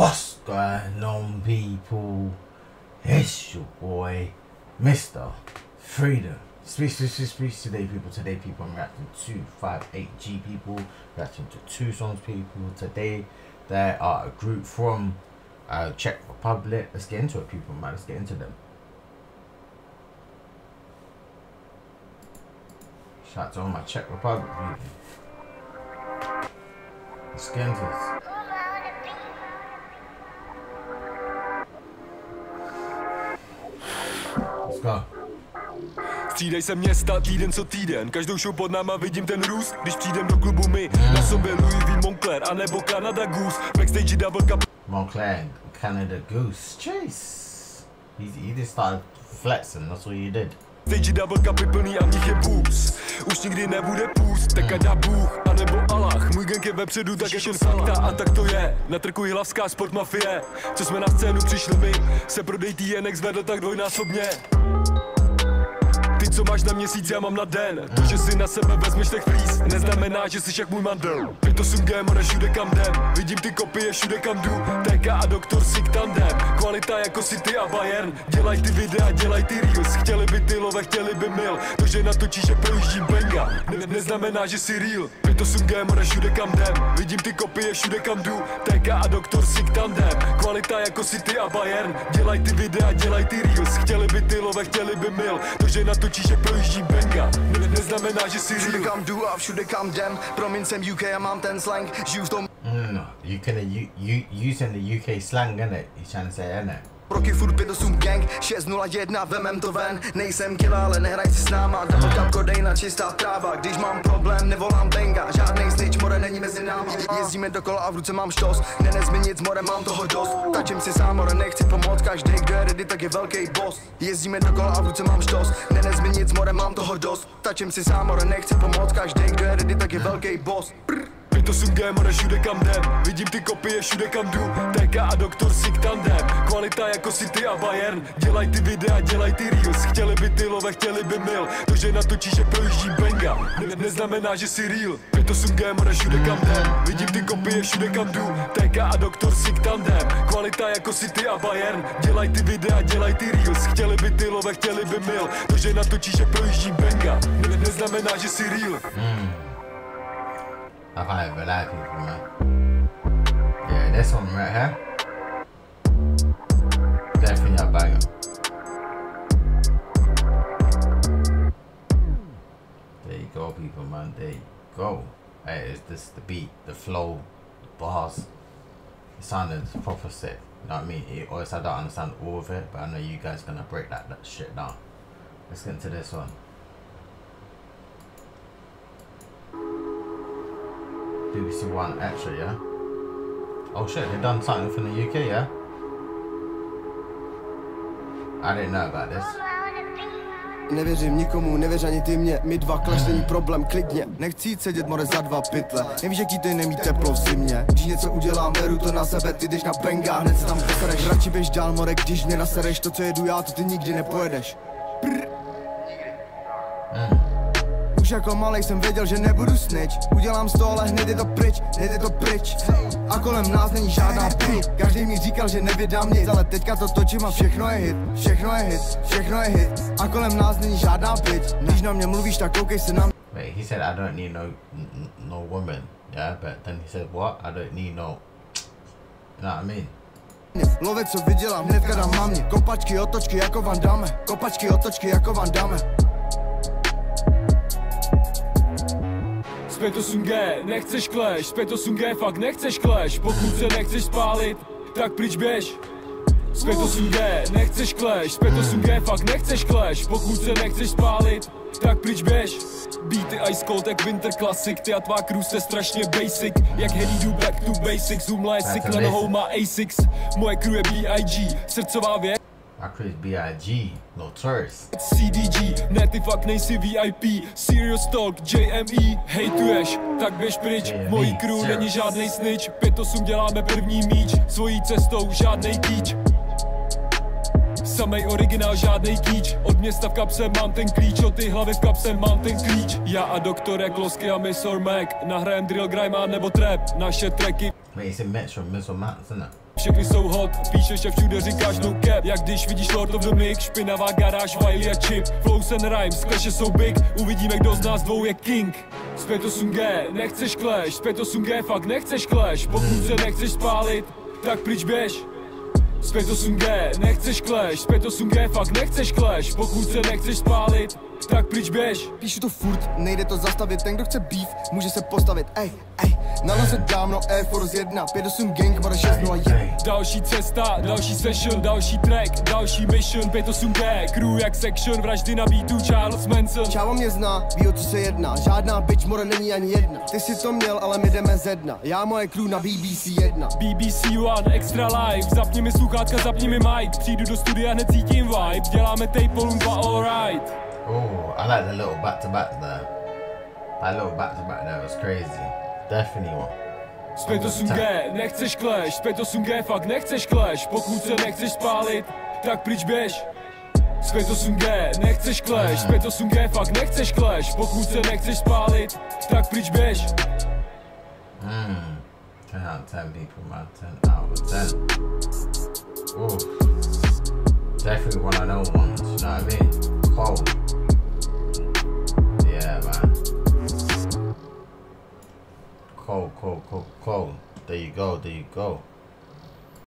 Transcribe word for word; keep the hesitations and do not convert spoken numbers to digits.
What's going on, people? It's your boy, Mister Freedom. Speech, speech, speech, speech today, people. Today, people, I'm reacting to five eight G people, reacting to two songs, people. Today, there are a group from uh, Czech Republic. Let's get into it, people, man. Let's get into them. Shout out to all my Czech Republic people. Let's get into this. Let's go. Střídej se města týden co týden, každou show pod náma vidím ten růst. Když přijdem do klubu my, mm. na sobě Louis V. Moncler, anebo Canada Goose. Backstage double cup. Moncler, Canada Goose. Chase. He, he just started flexing, that's what he did. Stage double cupy plný a v nich je boost. Už nikdy nebude půst, tak ať dá Bůh, anebo Allah. Můj gang je vepředu, tak jako fakta, a tak to je. Na trku jihlavská sport mafie. Co jsme na scénu přišli my, se prodej T N X vedl tak dvojnásobně. Ty, co máš na měsíc, já mám na den. To, že si na sebe vezmeš těch flíz, neznamená, že jsi jak můj mandel. pět osm G, more všude kam jdem. Vidím ty kopie všude kam jdu. T K a doktor Sick tandem. Kvalita jako City a Bayern. Dělaj ty videa, dělaj ty reels. Chtěli by ty love, chtěli by mil. To, že natočíš, že projíždí benga, ne neznamená, že jsi real. pět osm G, more všude kam jdem. Vidím ty kopie všude kam jdu. T K a doktor Sick tandem. Kvalita jako City a Bayern. Dělaj ty videa, dělaj ty reels. Chtěli by ty love, chtěli by mil. To, že natočíš, že projíždí benga, ne neznamená, že si všude kam jdu a všude kam jdem. Promiň, jsem U K a mám ten slang. Žiju v tom. No, you can you, you using the U K slang, innit? He's trying to say, innit? Roky furt pět osm gang, šest nula jedna, vemem to ven. Nejsem kila, ale nehraj si s náma. Double cup kodejna, čistá tráva. Když mám problém, nevolám benga. Žádnej snitch, more není mezi náma. Jezdíme dokola a v ruce mám štos. Nenes mi nic, more, mám toho dost. Tačím si sám, more, nechci pomoct. Každý, kdo je ready, tak je velký boss. Jezdíme dokola a v ruce mám štos. Nenes mi nic, more, mám toho dost. Tačím si sám, more, nechci pomoct. Každý, kdo je ready, tak je velký boss. pět osm G, more, všude kam jdem. Vidím ty kopie všude kam jdu. T K a doktor Sick tandem. Kvalita jako City a Bayern. Dělaj ty videa, dělaj ty reels. Chtěli by ty love, chtěli by mil. To, že natočíš, že projíždí benga, ne neznamená, že jsi real. pět osm G, more, všude kam jdem. Vidím ty kopie všude kam jdu. T K a doktor Sick tandem. Kvalita jako City a Bayern. Dělaj ty videa, dělaj ty reels. Chtěli by ty love, chtěli by mil. To, že natočíš, že projíždí benga, ne neznamená, že jsi real. Mm. I can't even lie, people, man. Yeah, this one right here, definitely a banger. There you go, people, man. There you go. Hey, it's this the beat, the flow, the bars. It sounded proper sick. You know what I mean? It, obviously, I don't understand all of it, but I know you guys gonna break that, that shit down. Let's get into this one. B B C One extra, yeah? Oh shit, they've done something from the U K, yeah? I didn't know about this. Nevěřím nikomu, nevěř ani ty mě. My dva clash není problém, klidně. Nechci jít sedět, more, za dva pytle. Nevíš, jaký ty nemí teplo v zimě. Když něco udělám, beru to na sebe. Ty jdeš na benga, hned se tam posereš. Radši běž dál, more, když mě nasereš. To, co jedu já, to ty nikdy nepojedeš. Prr. Mm. Už jako malej jsem věděl, že nebudu snitch. Udělám z toho, ale hned je to pryč, hned je to pryč. A kolem nás není žádná pryč. Každý mi říkal, že nevydám nic, ale teďka to točím a všechno je hit. Všechno je hit, všechno je hit. A kolem nás není žádná pryč. Když na mě mluvíš, tak koukej se na mě. Wait, he said I don't need no no woman, yeah, but then he said what? I don't need no, you know what I mean? Love, co vydělám, hnedka dám mamě. Kopačky, otočky jako Van Damme. Kopačky, otočky jako Van Damme. pět osm G, nechceš clash, pět osm G, fakt nechceš clash. Pokud se nechceš spálit, tak pryč běž. pět osm G, nechceš clash, pět osm G, fakt nechceš clash. Pokud se nechceš spálit, tak pryč běž. Beaty Ice Cold jak Winter Classic. Ty a tvá crew jste strašně basic. Jak Henny do back to basics. Zoomla je sick, na nohou má A šest. Moje crew je B I G, srdcová věc. My crew is B I G, no tourist. C D G, ne ty fakt nejsi V I P. Serious Talk, J M E, hejtuješ, tak běž pryč. Mojí crew není žádnej snitch. pět osm děláme první míč. Svojí cestou žádnej kýč. Samej originál, žádnej kýč. Od města v kapse mám ten klíč. Od ty hlavy v kapse mám ten klíč. Já a doktor jak Losky a Miss or Mac. Nahrajem drill, grime a nebo trap. Naše tracky Wait, it's in Metro, Metro Max, isn't it? Všechny jsou hot, píšeš a všude říkáš no cap. Jak když vidíš Lord of the Mix, špinavá garáž, Wiley a Chip. Flows and rhymes, clashe jsou big, uvidíme kdo z nás dvou je king. Z pět osm G, nechceš clash, z pět osm G fakt nechceš clash. Pokud se nechceš spálit, tak pryč běž. Z pět osm G, nechceš clash, z pět osm G fakt nechceš clash. Pokud se nechceš spálit, tak pryč běž. Píšu to furt, nejde to zastavit, ten kdo chce beef, může se postavit, ej, ej. Na noze dávno Air Force jedna, pět osm gang, bada šest nula jedna. Další cesta, další session, další track, další mission, pět osm G, crew jak section, vraždy na beatu, Charles Manson. Čáva mě zná, ví o co se jedná, žádná bitch more není ani jedna. Ty si to měl, ale my jdeme ze dna, já moje crew na B B C jedna. B B C One, extra live, zapni mi sluchátka, zapni mi mic, přijdu do studia, hned cítím vibe, děláme tape Polum dva alright. Oh, I like the little back to back there. That little back to back there was crazy. Definitely one. Z pět osm G, nechceš clash, z pět osm G fakt nechceš clash. Pokud se nechceš spálit, tak pryč běž. Z pět osm G, nechceš clash, z pět osm G fakt nechceš clash. Pokud se nechceš spálit, tak pryč běž. Hmm. ten out of ten people, man. ten out of ten. Ooh. Definitely one of those ones, you know what I mean? Cold. Yeah, man. Cold, cold, cold, cold. There you go, there you go.